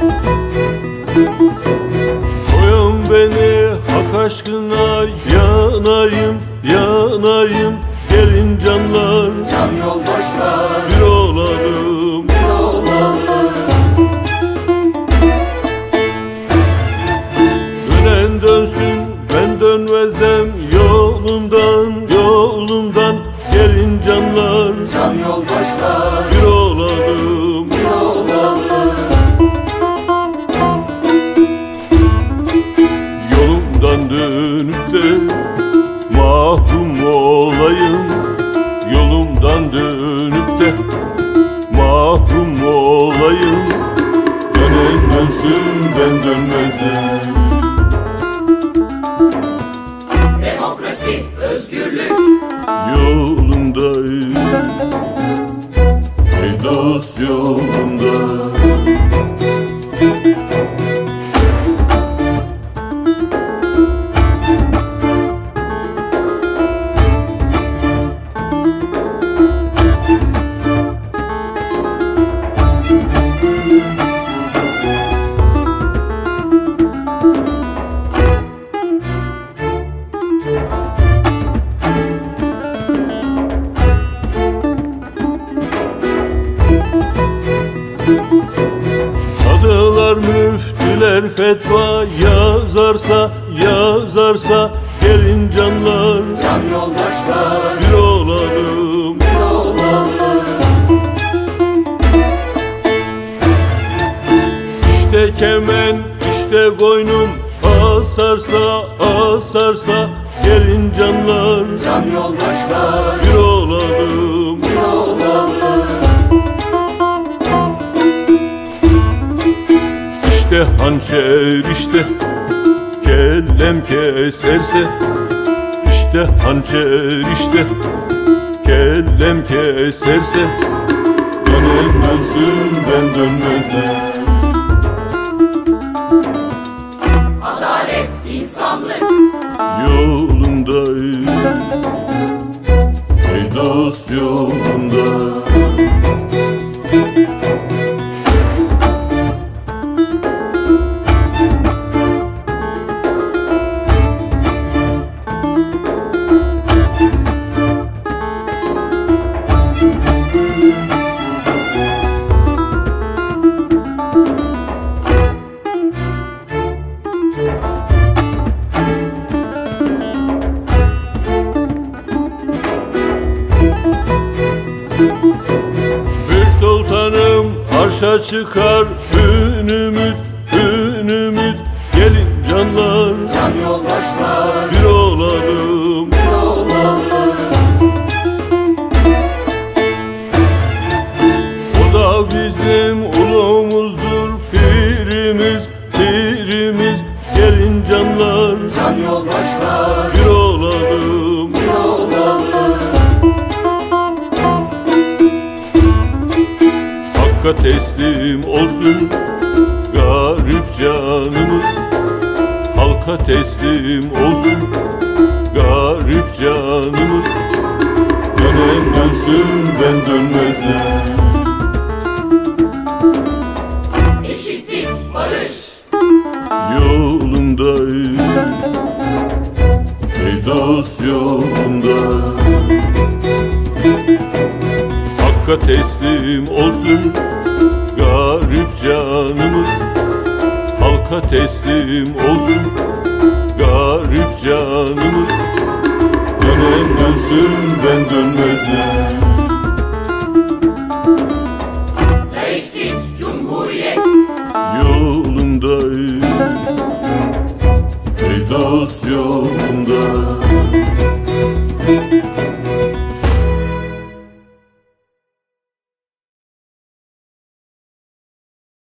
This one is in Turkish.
Koyun beni hak aşkına, yanayım yanayım, gelin canlar, can yoldaşlar, bir olalım, bir olalım. Dönen dönsün, ben dönmezem yolumdan, yolumdan, gelin canlar, Can yoldaşlar, bir olalım, bir olalım. yolumdan dönüp de mahrum olayım, yolumdan dönüp de mahrum olayım. Dönen dönsün, ben dönmezem. Demokrasi, özgürlük, Yolundayım, ey dost yolunda. Kadılar müftüler fetva yazarsa, yazarsa, gelin canlar, can yoldaşlar, bir olalım, bir olalım. İşte kemen, işte koynum, asarsa, asarsa, gelin canlar, Can yoldaşlar, bir olalım, bir olalım. İşte hançer, işte kellem keserse, işte hançer, işte kellem keserse, dönen dönsün, ben dönmezem. Adalet, insanlık, Yolundayım, ey dost yolunda. Bir sultanım arşa çıkar, ünümüz, ünümüz, gelin canlar, can yoldaşlar, bir olalım, bir olalım. o da bizim ulumuzdur, pirimiz, pirimiz, gelin canlar, Can yoldaşlar, bir olalım, bir olalım. Hakka teslim olsun garip canımız, halka teslim olsun garip canımız. Dönen dönsün, ben dönmezem. Eşitlik, barış, Yolundayım, ey dost yolunda. Hakka teslim olsun garip canımız, halka teslim olsun garip canımız. Dönen dönsün, ben dönmezem.